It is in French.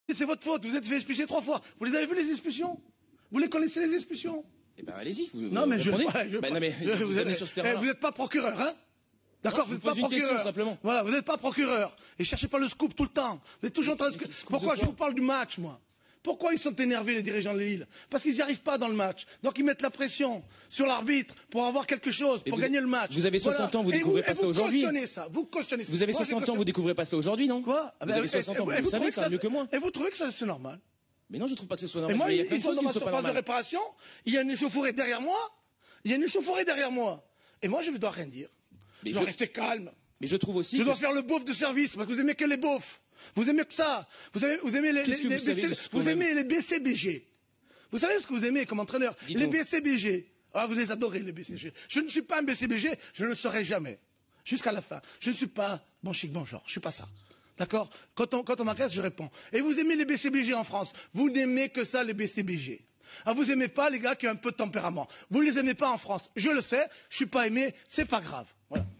C'est votre faute, vous êtes fait expulser 3 fois. Vous les avez vu les expulsions? Vous les connaissez les expulsions? Eh ben allez-y, non mais je vous êtes sur ce terrain. Vous n'êtes pas procureur, hein? D'accord, vous n'êtes pas procureur. Simplement. Voilà, vous n'êtes pas procureur. Et cherchez pas le scoop tout le temps. Vous êtes toujours en train de... Pourquoi je vous parle du match, moi? Pourquoi ils sont énervés, les dirigeants de Lille? Parce qu'ils n'y arrivent pas dans le match. Donc ils mettent la pression sur l'arbitre pour avoir quelque chose, pour gagner le match. Vous avez 60 ans, vous découvrez pas ça aujourd'hui. Vous cautionnez ça. Vous avez 60 ans, vous découvrez pas ça aujourd'hui, non? Quoi? Vous avez 60 ans, vous savez ça mieux que moi. Et vous trouvez que ça c'est normal? Mais non, je trouve pas que ce soit normal. Et moi, il y a plein de choses qui ne sont pas normales. De réparation, il y a une échauffourée derrière moi. Il y a une échauffourée derrière moi. Et moi, je ne dois rien dire. Je dois rester calme. Mais je trouve aussi. Je dois faire le beauf de service parce que vous aimez que les beaufs. Vous aimez que ça. Vous aimez les BCBG. Vous savez ce que vous aimez comme entraîneur? Les BCBG. Ah, vous les adorez, les BCBG. Je ne suis pas un BCBG, je ne le serai jamais. Jusqu'à la fin. Je ne suis pas bon chic, bon genre. Je ne suis pas ça. D'accord? Quand on m'agresse, je réponds. Et vous aimez les BCBG en France. Vous n'aimez que ça, les BCBG. Ah, vous n'aimez pas les gars qui ont un peu de tempérament. Vous ne les aimez pas en France. Je le sais, je ne suis pas aimé, c'est pas grave. Voilà.